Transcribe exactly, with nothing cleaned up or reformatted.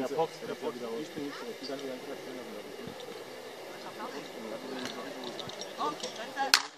der Box fliegt ja wieder aus. Ich bin nicht so, die ganze Zeit.